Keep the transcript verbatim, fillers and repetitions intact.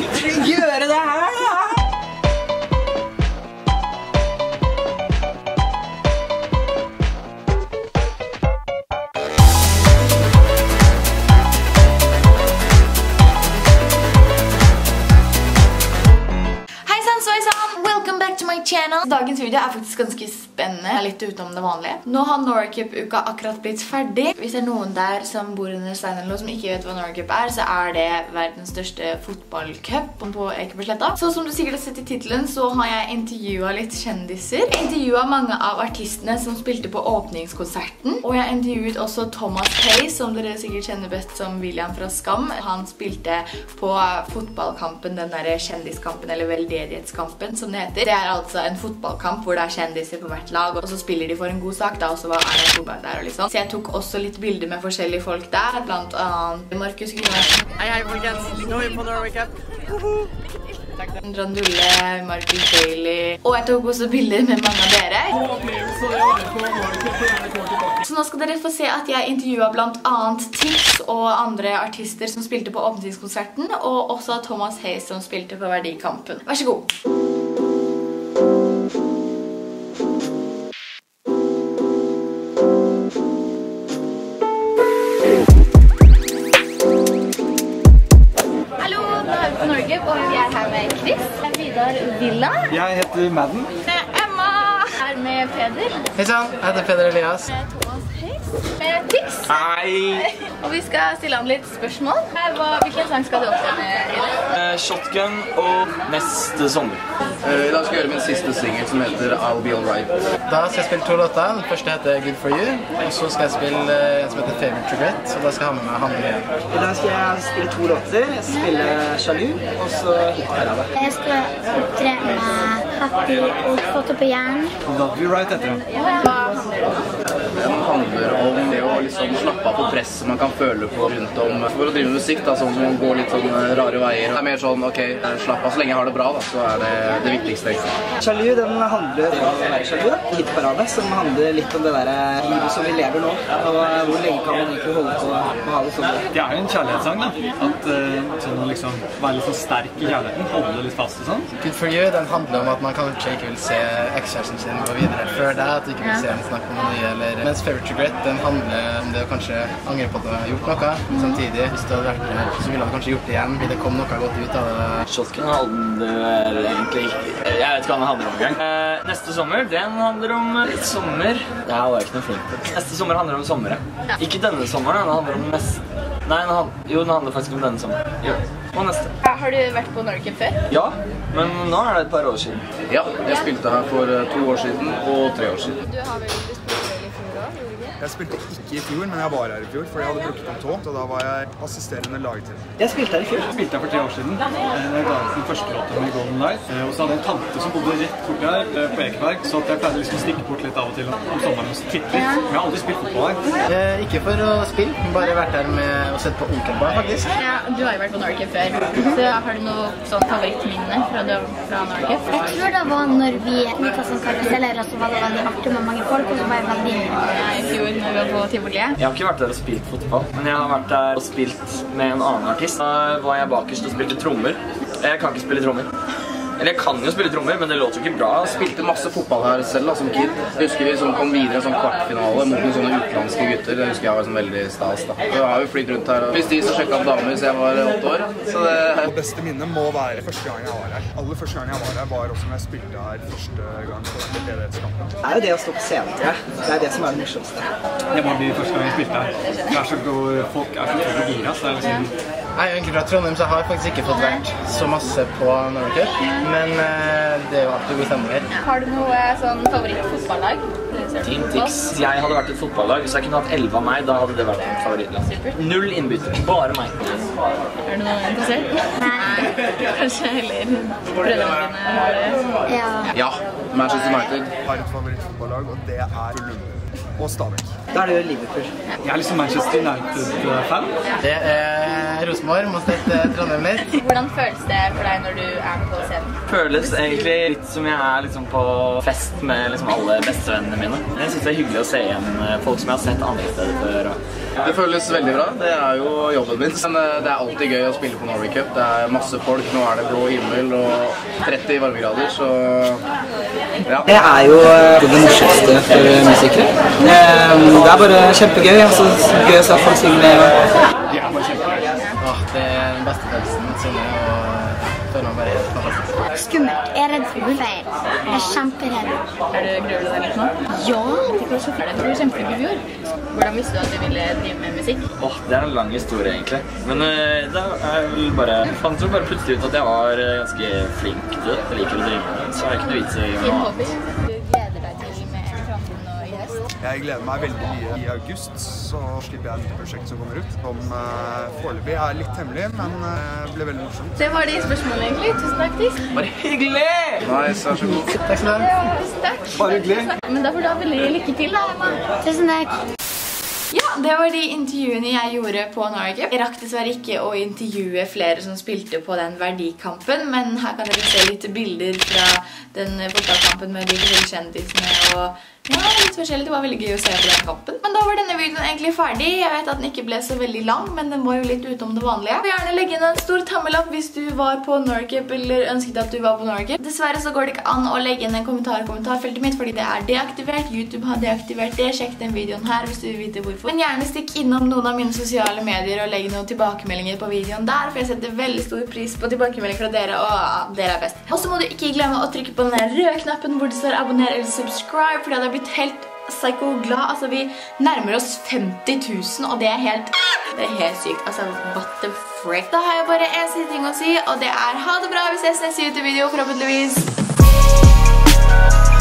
gjøre det her da? Channel. Dagens video er faktisk ganske spennende, litt utenom det vanlige. Nå har Norway-Cup-uka akkurat blitt ferdig. Hvis det er noen der som bor under steinen eller noe som ikke vet hva Norway-Cup er, så er det verdens største fotballcup på Ekebergsletta. Så som du sikkert har sett i titelen, så har jeg intervjuet litt kjendiser. Jeg intervjuet mange av artistene som spilte på åpningskonserten, og jeg intervjuet også Thomas Hayes, som dere sikkert kjenner best som William fra Skam. Han spilte på fotballkampen, den der kjendiskampen, eller veldedighetskampen, som det heter. Det er altså en fotballkamp hvor det er kjendiser på hvert lag, og så spiller de for en god sak da, og så var Erna Solberg der og liksom. Så jeg tok også litt bilder med forskjellige folk der, blant annet Markus Grimmersen. Hei, hei folkens, nå er vi på Norway Cup. Randulle, Markus Bailey, og jeg tok også bilder med mange av dere. Så nå skal dere få se at jeg intervjuet blant annet Tix og andre artister som spilte på åpningskonserten, og også Thomas Hayes som spilte på Verdikampen. Vær så god! Og vi er her med Chris, Vidar Villa. Jeg heter Madden. Emma. Her med Peder. Hei sann, jeg heter Peder Elias. Thomas Hayes. Med Tix. Hei. Og vi skal stille ham litt spørsmål. Hvilken sang skal du opptrenne i dag? Shotgun og Neste sommer. I dag skal jeg gjøre min siste single som heter I'll Be Alright. Da skal jeg spille to låter. Den første heter Good For You, og så skal jeg spille en som heter Favorite Regret, og da skal jeg ha med meg Handel igjen. I dag skal jeg spille to låter. Jeg skal spille Sjalu, og så Hitparade. Jeg skal opptrene Happy og Fått opp på hjernen. Love You Right etter den. Hva handler det om? Den handler om det å liksom slappe av på presset man kan føle på rundt om. For å drive med musikk, da, sånn som man går litt sånn rare veier. Det er mer sånn, ok, slapp av så lenge jeg har det bra, da, så er det det viktigste. Sjalu, den handler om å være sjalu. Hitparade, som handler litt om det der livet som vi lever nå. Og hvor lenge kan man egentlig holde på å ha det sånn. Det er jo en kjærlighetssang, da. At uh, sånn å liksom være litt så sterk i kjærligheten, holde litt fast og sånn. Good For You, den handler om at man kanskje ikke vil se ekskjæresten sin gå videre før deg, at du ikke vil se henne snakke om noe nye, eller... Mens Favorite Regret, den handler om det å kanskje angre på at du har gjort noe. Samtidig, hvis du hadde vært der, så ville du kanskje gjort det igjen, fordi det kom noe godt ut av det. Shotgun handler egentlig ikke... Jeg vet ikke hva den handler om engang. Uh, neste sommer, den handler om litt sommer. Ja, det er ikke noe fint på. Neste sommer handler om sommer, ja. Ikke denne sommeren, den handler om neste... Nei, den handler... jo, den handler faktisk om denne sommeren. Jo, og neste. Har du vært på Norway Cup før? Ja, men nå er det et par år siden. Ja, jeg spilte her for to år siden og tre år siden. Du har vel spilt vel i fjor også? Jeg spilte ikke i fjor, men jeg var her i fjor, fordi jeg hadde brukt en tå, så da var jeg assisterende lagtrener. Jeg spilte her i fjor. Jeg spilte her for tre år siden. Jeg ga ut den første låten med Golden Light. Og så hadde jeg en tante som bodde rett bort her på Ekeberg, så jeg pleide liksom å stikke bort litt av og til om sommeren og titte litt. Men jeg har aldri spilt fotball her. Eh, ikke for å spille, men bare vært her med å sette på onkelbarn, faktisk. Ja, du har jo vært på Norway Cup før. Så har du noe sånn favorittminne fra, fra Norway Cup? Jeg tror det var når vi gikk sånn karuseller, og så var det veldig artig med mange folk, og så var jeg veldig ja, i fjor når vi var på Tivoli. Jeg har ikke vært der og spilt fotball, men jeg har vært der og spilt med en annen artist. Da var jeg bakerst og spilte trommer. Jeg kan ikke spille trommer. Eller jeg kan jo spille trommer, men det låter jo ikke bra. Jeg spilte masse fotball her selv da, som kid. Jeg husker vi som kom videre en sånn kvartfinale mot noen sånne utenlandske gutter. Det husker jeg var sånn veldig stas da. Jeg har jo flytt rundt her og hvis de så sjekket opp damer så jeg var åtte år. Så det... Det beste minnet må være første gang jeg var her. Aller første gang jeg var her var også når jeg spilte her første gang på veldedighetskampen. Det er jo det å stå på scenen, tror jeg. Det er det som er det morsomste. Det må bli første gang jeg spilte her. Det er så god, folk er så god gira, så det er liksom... Jeg er jo egentlig fra Trondheim, så jeg har faktisk ikke fått vært så masse på Norway Cup, men uh, det er jo alltid god stemning her. Har du noe sånn favorittfotballag? Team Tix. Jeg hadde vært et fotballag. Hvis jeg kunne hatt elleve av meg, da hadde det vært en favorittlag. Null innbytter. Bare meg. Er du noe interessert? Nei. Kanskje heller brødrene dine har det? Ja. Ja, Manchester United. Jeg har et favorittfotballag, og det er Lund og Stabæk. Da er det jo Liverpool. Jeg er liksom Manchester United-fan. Det er Rosenborg, må støtte Trondheim litt. Hvordan føles det for deg når du er på scenen? Føles egentlig litt som jeg er liksom på fest med liksom alle bestevennene mine. Jeg synes det er hyggelig å se igjen folk som jeg har sett andre steder før. Det føles veldig bra. Det er jo jobben min. Men det er alltid gøy å spille på Norway Cup. Det er masse folk. Nå er det blå himmel og tretti varmegrader, så ja. Det er jo det morsomste for musikere. Det er bare kjempegøy. Altså, gøy å se folk synge med. Det er bare kjempegøy. Åh, det er den beste følelsen min sånn, og føler meg bare helt fantastisk. Skummelt. Jeg er redd for feil. Jeg er kjemperedd. Er du gruer du deg litt nå? Ja. Det var så fint. Du var kjempeflink i fjor. Hvordan visste du at du ville drive med musikk? Åh, det er en lang historie egentlig. Men uh, det er vel bare... Jeg fant jo bare plutselig ut at jeg var uh, ganske flink til det. Jeg liker å drive med det, så er det ikke noe vits i å gjøre noe annet. Du gleder deg til med framtiden og i høst? Jeg gleder meg veldig mye. I august så slipper jeg et nytt prosjekt som kommer ut, som uh, foreløpig er litt hemmelig, men uh, ble veldig morsomt. Det var de spørsmålene egentlig. Tusen takk, Tis. Bare hyggelig! Nice, vær så god. Takk skal du ha. Takk. Bare hyggelig. Men da får du ha veldig lykke til da, Emma. Tusen takk. Ja, det var de intervjuene jeg gjorde på Norway Cup. Jeg rakk dessverre ikke å intervjue flere som spilte på den verdikampen, men her kan dere se litt bilder fra den fotballkampen med de forskjellige kjendisene og ja, litt forskjellig. Det var veldig gøy å se på den kampen. Men da var denne videoen egentlig ferdig. Jeg vet at den ikke ble så veldig lang, men den var jo litt utom det vanlige. Jeg vil gjerne legge inn en stor tommel opp hvis du var på Norway Cup eller ønsket at du var på Norway Cup. Dessverre så går det ikke an å legge inn en kommentar i kommentarfeltet mitt fordi det er deaktivert. YouTube har deaktivert det. Sjekk den videoen her hvis du vil vite hvorfor. Men gjerne stikk innom noen av mine sosiale medier og legge noen tilbakemeldinger på videoen der, for jeg setter veldig stor pris på tilbakemeldinger fra dere, og ja, dere er best. Og så må du ikke glemme å trykke på den røde knappen hvor det står abonner eller subscribe, fordi jeg har blitt helt psyko glad. Altså, vi nærmer oss femti tusen, og det er helt, det er helt sykt. Altså, what the frick? Da har jeg bare en siste ting å si, og det er ha det bra. Vi ses neste YouTube-video, forhåpentligvis.